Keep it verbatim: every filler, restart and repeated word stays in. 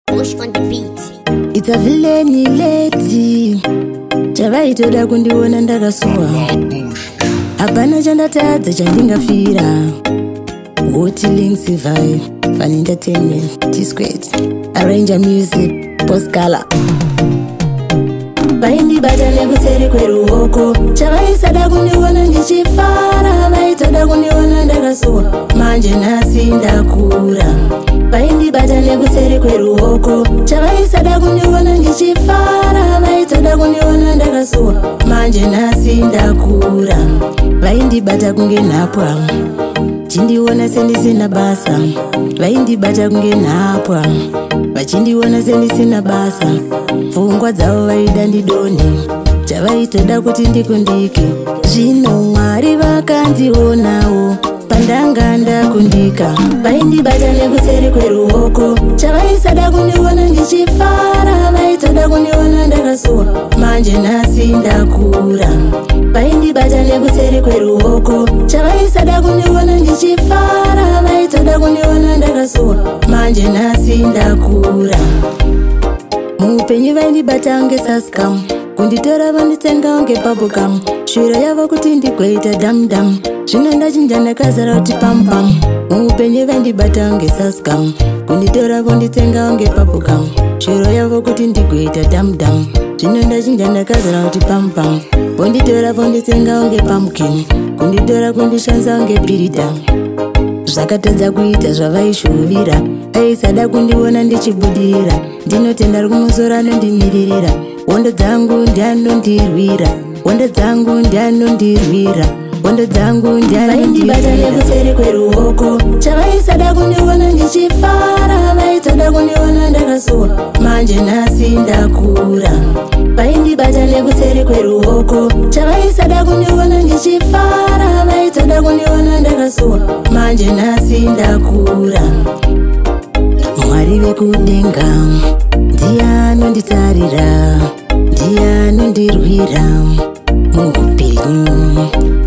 Push on the beat. It's a villainy lady. Chavaitoda kundiona ndakasuwa. Hapana chandatadza chandingafira. Hoti Links Vibe, Fun Entertainment, T-Squared, Arranger Music, Postcala. Vaindi bata nekuseri kweruoko. Chavaisada kundiona ndichifara. Vaitoda kundiona ndakasuwa. Manje nhasi ndakura. Vaindi bata nekuseri kweruoko. Chavaisada kundiona ndichifara. Vaitoda kundiona ndakasuwa. Manje nhasi ndakura. Vaindi bata kunge nhapwa. Chindiona sendisina basa. Vaindi bata kunge nhapwa. Vachindiona sendisina basa. Pfungwa dzavo vaida ndidoni. Chavaitoda kuti ndikundike. Zvino Mwari vakandionawo pandanga ndakundika. Vaindibata nekuseri kweruoko. Chavaisada kundiona ndichifara. Vaitoda kundiona ndakasuwa. Manje nhasi ndakura. Vaindibata nekuseri kweruoko. Chavaisada kundiona ndichifara. Vaitoda kundiona ndakasuwa. Manje nhasi ndakura. Muupenyu vaindibata ngesaskam. Kunditora vanditenga unge bubblegum. Shwiro yavo kuti ndigweita dam-dam. Zvino ndachinja ndakazara kuti pam-pam. Muupenyu vaindibata ngesaskam. Kunditora vanditenga unge bubblegum. Shwiro yavo kuti ndigweita dam-dam. Zvino ndachinja ndakazara kuti pam-pam. Kunditora vanditenga unge pumpkin. Kunditora kundishanza unge birida. Zvakatadza kuita zvavaishuvira. Aisada kundiona ndichibudira. Ndinotenda rikumusoro anondimiririra. Wondo dzangu ndianondirwira. Wondo dzangu ndianondirwira. Wondo dzangu ndianondibata nekuseri kweruoko. Chavaisada kundiona ndichifara. Vaitoda kundiona ndakasuwa. Manje nhasi ndakura. Vaindibata nekuseri kweruoko. Chavaisada kundiona ndichifara. Vaitoda kundiona ndakasuwa. Manje nhasi ndakura. Mwari vekudenga ndianonditarira. Ndianondirwira muupenyu.